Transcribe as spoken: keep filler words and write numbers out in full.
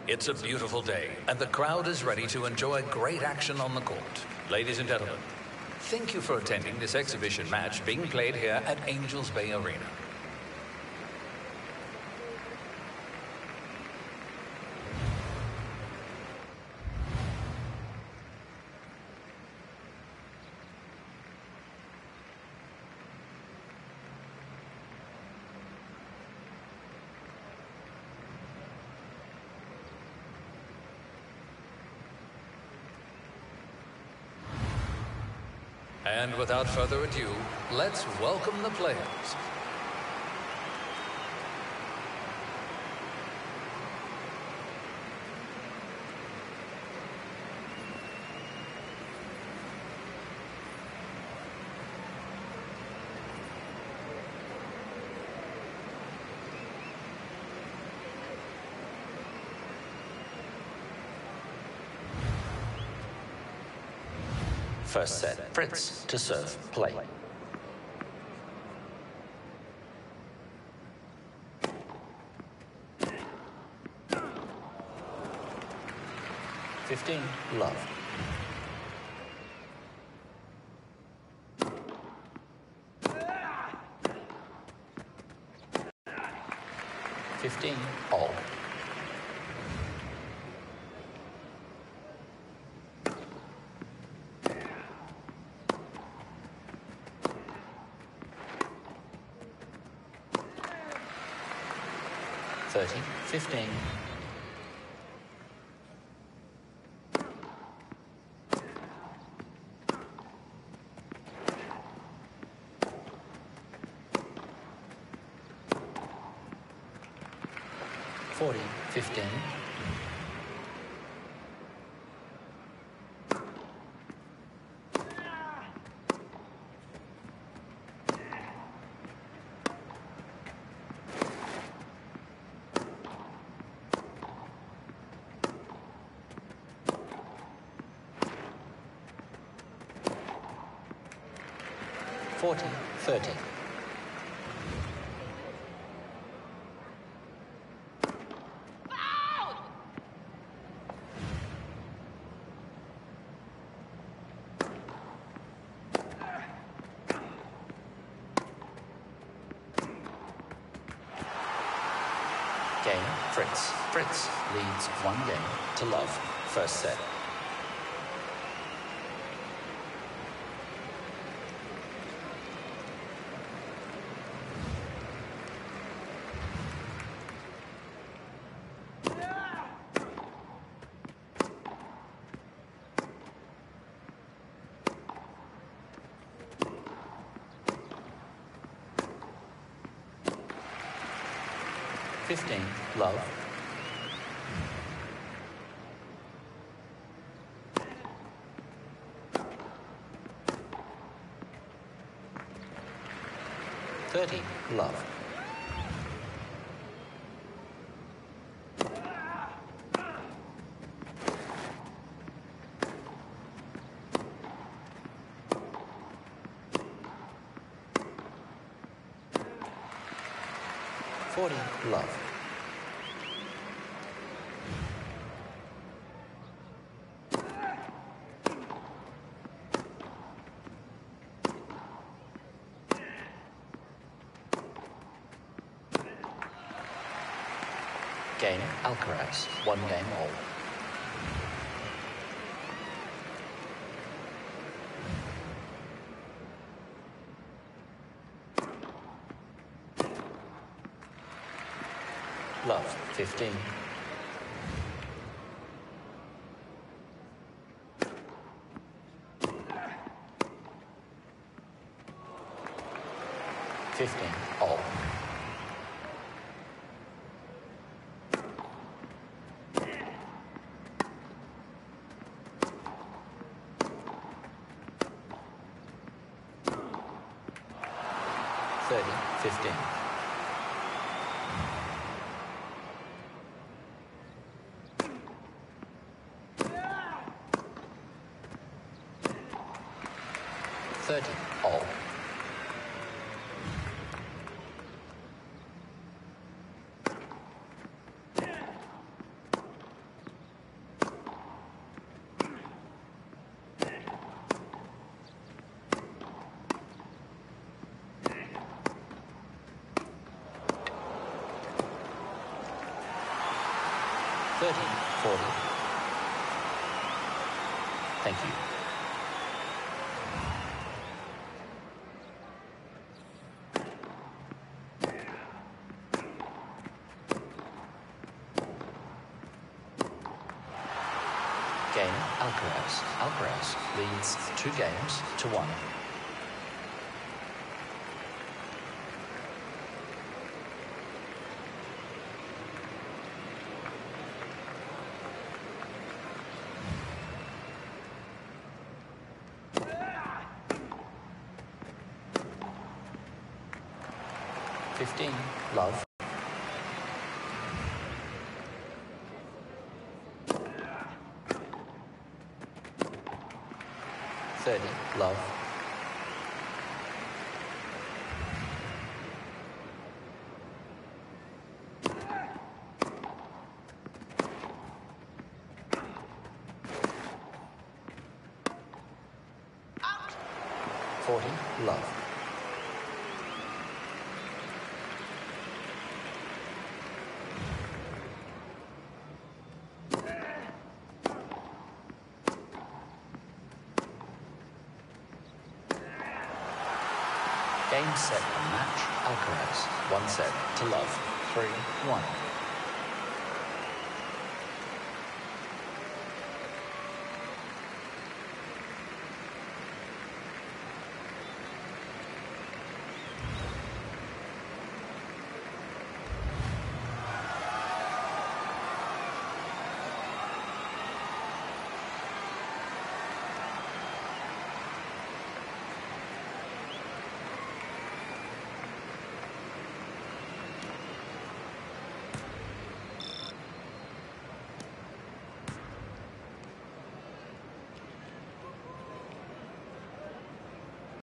It's a beautiful day, and the crowd is ready to enjoy great action on the court. Ladies and gentlemen, thank you for attending this exhibition match being played here at Angels Bay Arena. And without further ado, let's welcome the players. First set, Fritz to serve, play. Fifteen, love. Fifteen, all. Thirty, fifteen. Forty, fifteen. Forty, thirty. Game, Fritz. Fritz leads one game to love. First set. Fifteen, love. Thirty, love. Forty, love. Game, Alcaraz. One game all. Love, fifteen. Fifteen, all. Thirty, fifteen. Thirty, all. thirty, forty. Thank you. Game, Alcaraz. Alcaraz leads two games to one. Fifteen, love. Thirty, love. Forty, love. Game, set, and match, Alcaraz. One set to love. Three, one.